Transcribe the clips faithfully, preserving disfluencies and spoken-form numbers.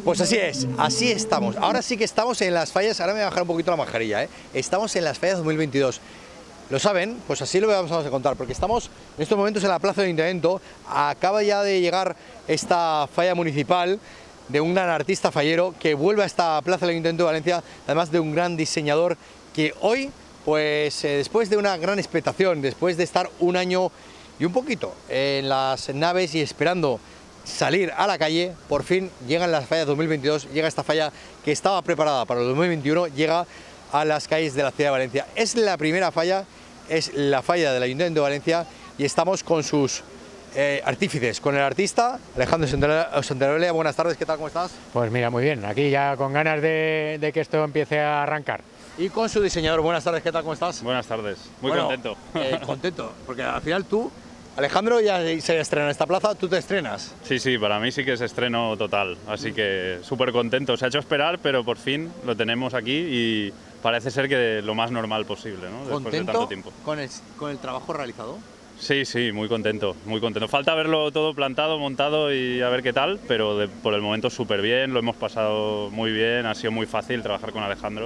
Pues así es, así estamos. Ahora sí que estamos en las fallas, ahora me voy a bajar un poquito la mascarilla, ¿eh? Estamos en las fallas dos mil veintidós. ¿Lo saben? Pues así lo vamos a contar, porque estamos en estos momentos en la plaza del Ayuntamiento. Acaba ya de llegar esta falla municipal de un gran artista fallero que vuelve a esta plaza del Ayuntamiento de Valencia, además de un gran diseñador que hoy, pues eh, después de una gran expectación, después de estar un año y un poquito en las naves y esperando salir a la calle, por fin llegan las fallas dos mil veintidós, llega esta falla que estaba preparada para el dos mil veintiuno, llega a las calles de la ciudad de Valencia. Es la primera falla, es la falla del Ayuntamiento de Valencia y estamos con sus eh, artífices, con el artista Alejandro Santaolalla. Buenas tardes, ¿qué tal? ¿Cómo estás? Pues mira, muy bien, aquí ya con ganas de, de que esto empiece a arrancar. Y con su diseñador. Buenas tardes, ¿qué tal? ¿Cómo estás? Buenas tardes, muy bueno, contento. Eh, contento, porque al final tú, Alejandro, ya se estrena en esta plaza, ¿tú te estrenas? Sí, sí, para mí sí que es estreno total, así que súper contento. Se ha hecho esperar, pero por fin lo tenemos aquí y parece ser que lo más normal posible, ¿no? Después ¿Contento de tanto tiempo. Con el, con el trabajo realizado? Sí, sí, muy contento, muy contento. Falta verlo todo plantado, montado y a ver qué tal, pero de, por el momento súper bien, lo hemos pasado muy bien, ha sido muy fácil trabajar con Alejandro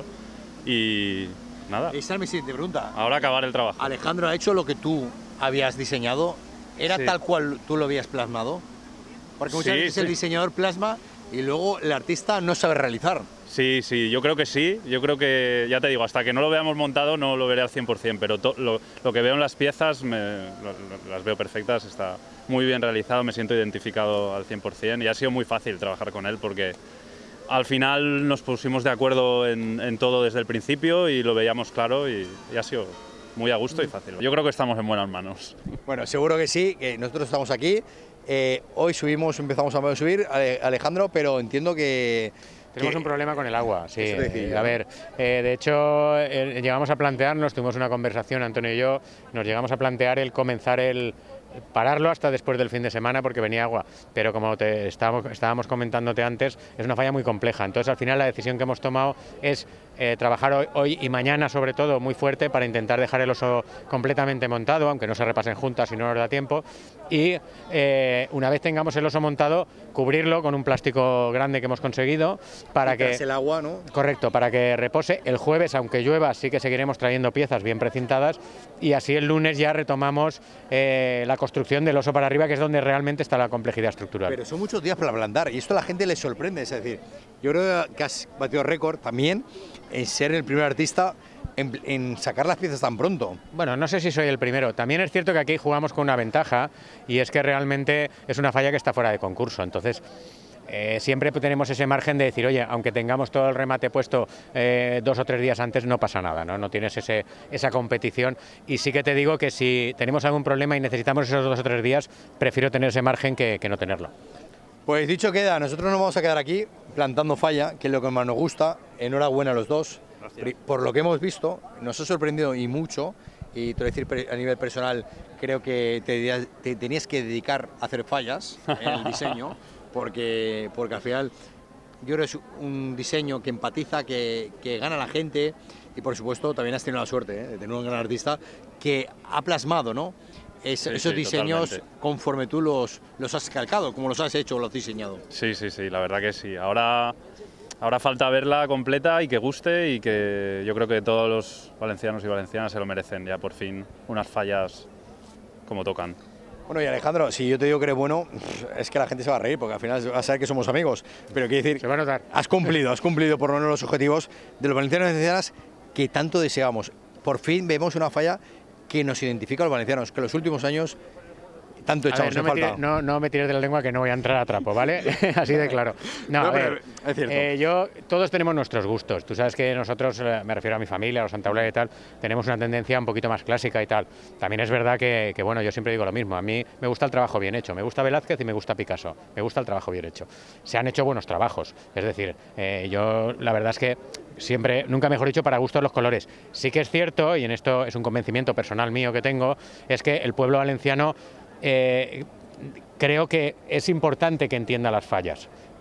y nada. Esa es mi siguiente pregunta. Ahora acabar el trabajo. Alejandro ha hecho lo que tú habías diseñado, ¿era Sí. tal cual tú lo habías plasmado? Porque muchas Sí, veces sí. el diseñador plasma y luego el artista no sabe realizar. Sí, sí, yo creo que sí, yo creo que, ya te digo, hasta que no lo veamos montado no lo veré al cien por cien, pero to, lo, lo que veo en las piezas me, lo, lo, las veo perfectas, está muy bien realizado, me siento identificado al cien por cien y ha sido muy fácil trabajar con él porque al final nos pusimos de acuerdo en, en todo desde el principio y lo veíamos claro y, y ha sido muy a gusto y fácil. Yo creo que estamos en buenas manos. Bueno, seguro que sí, que nosotros estamos aquí. Eh, hoy subimos, empezamos a subir, Alejandro, pero entiendo que... Tenemos que... un problema con el agua, sí. Eso decía, A ver, eh, de hecho, eh, llegamos a plantearnos, tuvimos una conversación, Antonio y yo, nos llegamos a plantear el comenzar el... pararlo hasta después del fin de semana porque venía agua, pero como te estábamos, estábamos comentándote antes, es una falla muy compleja, entonces al final la decisión que hemos tomado es eh, trabajar hoy, hoy y mañana sobre todo muy fuerte para intentar dejar el oso completamente montado, aunque no se repasen juntas si no nos da tiempo, y eh, una vez tengamos el oso montado, cubrirlo con un plástico grande que hemos conseguido para que... el agua, ¿no? Correcto, para que repose. El jueves, aunque llueva, sí que seguiremos trayendo piezas bien precintadas y así el lunes ya retomamos eh, la construcción del oso para arriba, que es donde realmente está la complejidad estructural. Pero son muchos días para ablandar y esto a la gente le sorprende, es decir, yo creo que has batido récord también en ser el primer artista en, en sacar las piezas tan pronto. Bueno, no sé si soy el primero. También es cierto que aquí jugamos con una ventaja y es que realmente es una falla que está fuera de concurso, entonces... Eh, siempre tenemos ese margen de decir, oye, aunque tengamos todo el remate puesto eh, dos o tres días antes, no pasa nada, ¿no? No tienes ese, esa competición. Y sí que te digo que si tenemos algún problema y necesitamos esos dos o tres días, prefiero tener ese margen que, que no tenerlo. Pues dicho queda, nosotros nos vamos a quedar aquí plantando falla, que es lo que más nos gusta. Enhorabuena a los dos. Gracias. Por lo que hemos visto, nos ha sorprendido y mucho. Y te voy a decir, a nivel personal, creo que te, te tenías que dedicar a hacer fallas en el diseño. Porque, porque al final yo creo que es un diseño que empatiza, que, que gana a la gente y por supuesto también has tenido la suerte ¿eh? de tener un gran artista que ha plasmado, ¿no? Es, sí, esos sí, diseños totalmente. Conforme tú los, los has calcado, como los has hecho o los has diseñado. Sí, sí, sí, la verdad que sí. Ahora, ahora falta verla completa y que guste y que yo creo que todos los valencianos y valencianas se lo merecen ya por fin unas fallas como tocan. Bueno, y Alejandro, si yo te digo que eres bueno, es que la gente se va a reír, porque al final va a saber que somos amigos. Pero quiero decir, se va a notar. Has cumplido, has cumplido por lo menos los objetivos de los valencianos y valencianas que tanto deseamos. Por fin vemos una falla que nos identifica a los valencianos, que en los últimos años tanto echamos ver, no, en me falta. Tire, no, no me tires de la lengua que no voy a entrar a trapo, ¿vale? Así de claro. No, no a ver, es cierto. Eh, yo, todos tenemos nuestros gustos. Tú sabes que nosotros, me refiero a mi familia, a los Santaolalla y tal, tenemos una tendencia un poquito más clásica y tal. También es verdad que, que, bueno, yo siempre digo lo mismo. A mí me gusta el trabajo bien hecho. Me gusta Velázquez y me gusta Picasso. Me gusta el trabajo bien hecho. Se han hecho buenos trabajos. Es decir, eh, yo la verdad es que siempre, nunca mejor dicho, para gustos los colores. Sí que es cierto, y en esto es un convencimiento personal mío que tengo, es que el pueblo valenciano... Eh, creo que es importante que entienda las fallas.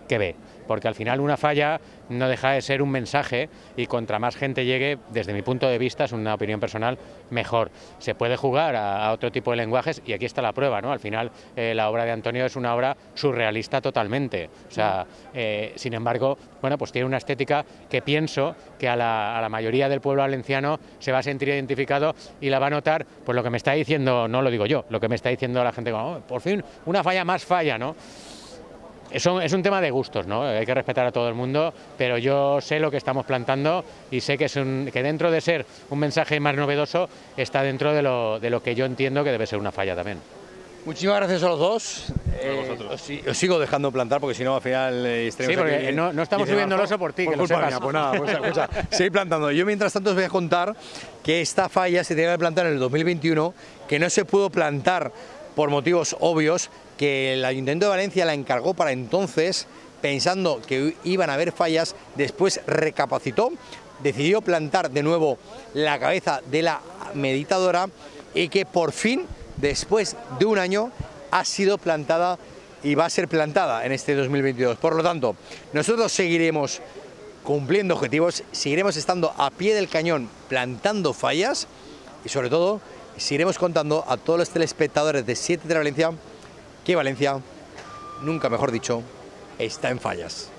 que ve, porque al final una falla no deja de ser un mensaje y contra más gente llegue, desde mi punto de vista, es una opinión personal, mejor. Se puede jugar a, a otro tipo de lenguajes y aquí está la prueba, ¿no? Al final eh, la obra de Antonio es una obra surrealista totalmente, o sea, eh, sin embargo, bueno, pues tiene una estética que pienso que a la, a la mayoría del pueblo valenciano se va a sentir identificado y la va a notar, pues lo que me está diciendo, no lo digo yo, lo que me está diciendo la gente, como, oh, por fin una falla más falla, ¿no? Eso es un tema de gustos, ¿no? Hay que respetar a todo el mundo, pero yo sé lo que estamos plantando y sé que, es un, que dentro de ser un mensaje más novedoso está dentro de lo, de lo que yo entiendo que debe ser una falla también. Muchísimas gracias a los dos. Eh, os, os sigo dejando plantar porque si no al final eh, sí, porque aquí, no, no estamos subiendo el oso por ti, por que lo sepas. Mía, pues nada, pues, escucha, seguid plantando. Yo mientras tanto os voy a contar que esta falla se tenía que plantar en el dos mil veintiuno, que no se pudo plantar por motivos obvios, que el Ayuntamiento de Valencia la encargó para entonces, pensando que iban a haber fallas, después recapacitó, decidió plantar de nuevo la cabeza de la meditadora y que por fin, después de un año, ha sido plantada y va a ser plantada en este dos mil veintidós. Por lo tanto, nosotros seguiremos cumpliendo objetivos, seguiremos estando a pie del cañón plantando fallas y sobre todo seguiremos contando a todos los telespectadores de siete de Valencia que Valencia, nunca mejor dicho, está en fallas.